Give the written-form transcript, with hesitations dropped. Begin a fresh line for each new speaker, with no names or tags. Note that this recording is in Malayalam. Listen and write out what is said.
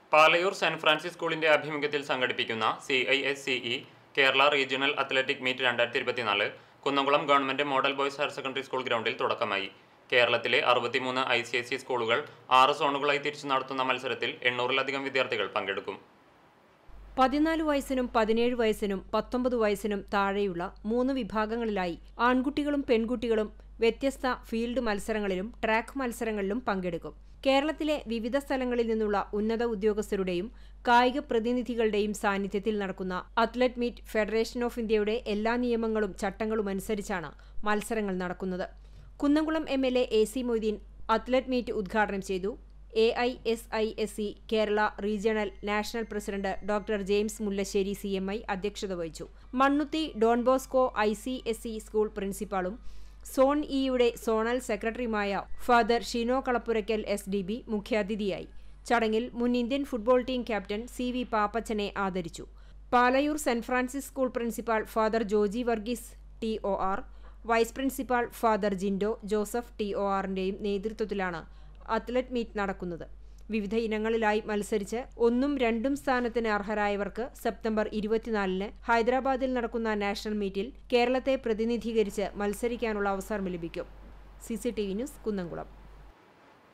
പാലയൂർ സെന്റ് ഫ്രാൻസിസ് സ്കൂളിന്റെ ആഭിമുഖ്യത്തിൽ സംഘടിപ്പിക്കുന്ന CISCE Kerala regional athletic meet 2024 Kunnamkulam government model boys higher secondary school ഗ്രൗണ്ടിൽ തുടക്കമായി. കേരളത്തിലെ 63 ICSE സ്കൂളുകൾ 6 സോണുകളായി തിരിച്ചു നടത്തുന്ന മത്സരത്തിൽ 800-ലധികം വിദ്യാർത്ഥികൾ പങ്കെടുക്കും.
14 വയസ്സിനും 17 വയസ്സിനും 19 വയസ്സിനും താഴെയുള്ള 3 വിഭാഗങ്ങളിലായി ആൺകുട്ടികളും പെൺകുട്ടികളും വ്യത്യസ്ത ഫീൽഡ് മത്സരങ്ങളിലും ട്രാക്ക് മത്സരങ്ങളിലും പങ്കെടുക്കും. കേരളത്തിലെ വിവിധ സ്ഥലങ്ങളിൽ നിന്നുള്ള ഉന്നത ഉദ്യോഗസ്ഥരുടെയും കായിക പ്രതിനിധികളുടെയും സാന്നിധ്യത്തിൽ നടക്കുന്ന അത്ലറ്റ് മീറ്റ് ഫെഡറേഷൻ ഓഫ് ഇന്ത്യയുടെ എല്ലാ നിയമങ്ങളും ചട്ടങ്ങളും അനുസരിച്ചാണ് മത്സരങ്ങൾ നടക്കുന്നത്. Kunnamkulam MLA AC Moideen athlete meet ഉദ്ഘാടനം ചെയ്തു. AISISE Kerala regional national president doctor James Mullassery CMI അധ്യക്ഷത വഹിച്ചു. Mannuthy Don Bosco ICSE school പ്രിൻസിപ്പാളും സോൺ ഇയുടെ സോണൽ സെക്രട്ടറിയുമായ ഫാദർ ഷിനോ കളപ്പുരയ്ക്കൽ SDB മുഖ്യാതിഥിയായി. ചടങ്ങിൽ മുൻ Indian football team captain CV പാപ്പച്ചനെ ആദരിച്ചു. Palayur saint Francis school principal father Joji Varghese TOR, vice principal father Jindo Joseph TORന്റെയും നേതൃത്വത്തിലാണ് അത്ലറ്റ് മീറ്റ് നടക്കുന്നത്. വിവിധ ഇനങ്ങളിലായി മത്സരിച്ച് 1ഉം 2ഉം സ്ഥാനത്തിന് അർഹരായവർക്ക് സെപ്റ്റംബർ 24-ന് ഹൈദരാബാദിൽ നടക്കുന്ന നാഷണൽ മീറ്റിൽ കേരളത്തെ പ്രതിനിധീകരിച്ച് മത്സരിക്കാനുള്ള അവസരം ലഭിക്കും. CCTV news, Kunnamkulam.